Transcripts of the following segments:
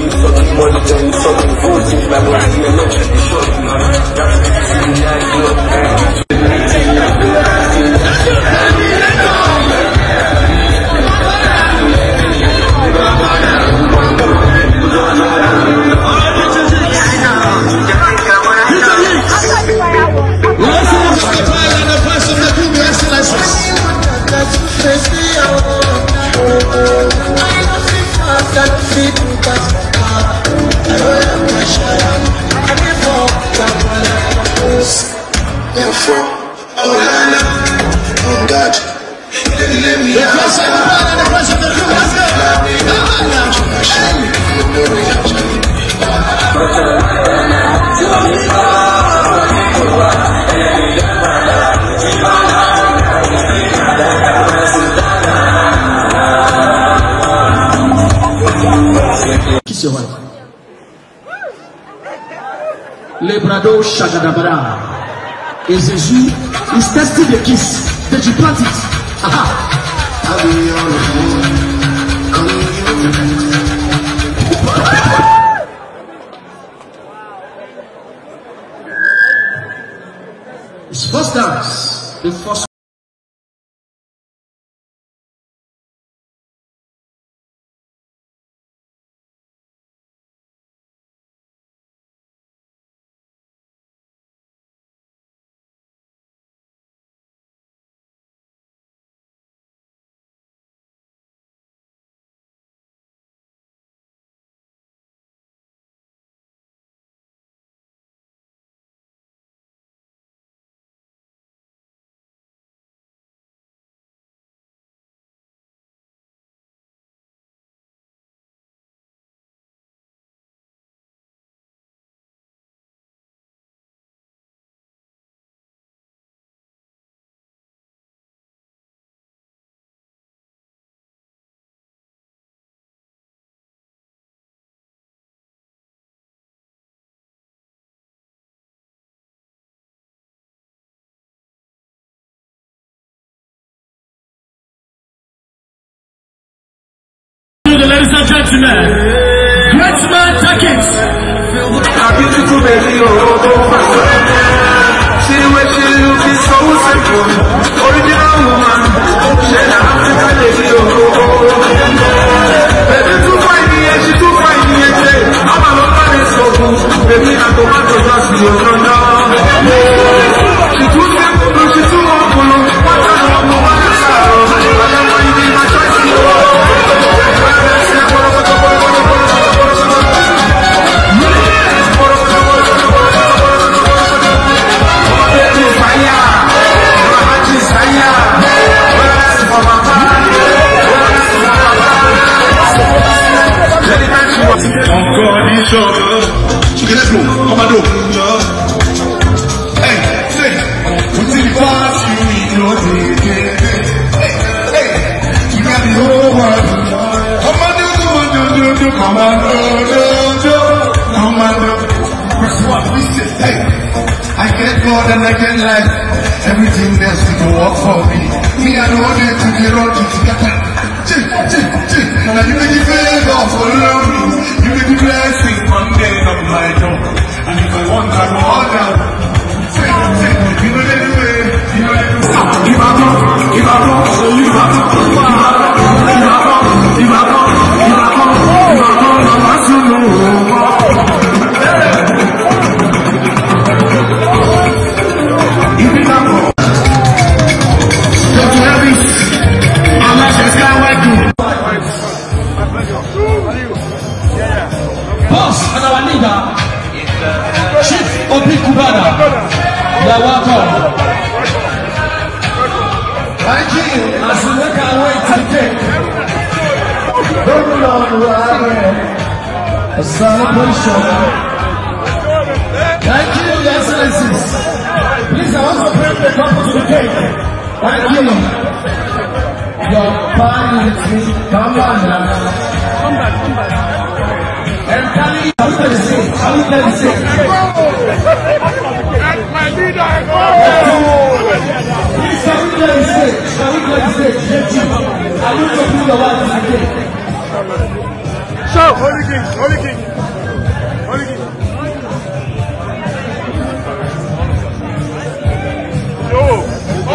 Le brado shagadabara. Et Jésus is testing the kiss. Did you plant it? Aha. It's first dance. The first. Ladies and gentlemen, great man tickets. A beautiful baby, she was she looking so simple. Original woman, she an African lady. Baby too fine, she too fine, I'm a local so good. Baby, I'm tomato sauce, you don't know. She too simple, she too humble. What a humble, what a sorrow. I don't want you to be my choice. Encore des choses. Let's go, Commando. Hey, say, put it past you, you know, hey, you got the whole world. Commando. That's what we say. Hey, I get more than I get life. Everything else to go up for me. Me, I know they to the road to get up. And you make the favor for love. You make the blessing one day of my door. And if I want, I go all down. Say, you know the way, you know the way. Give up, give up, give up, give Boss and our leader, Chief Obi Kubana, you are welcome. Thank you. As we make our way to the cake, a celebration. Thank you, Your Excellencies. Please, I want to bring the couple to the cake. Thank you. Your party with me. Come on now. And tell me, how can you say? How can you say? That's my leader. Please, how can you say? How can you say? I will talk to the wife again. Show! Holy King! Holy King! Holy King! Oh!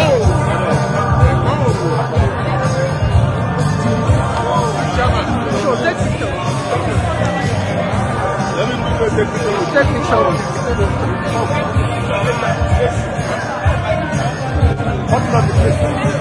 So, take picture. Let me do a picture. Take picture. What's that?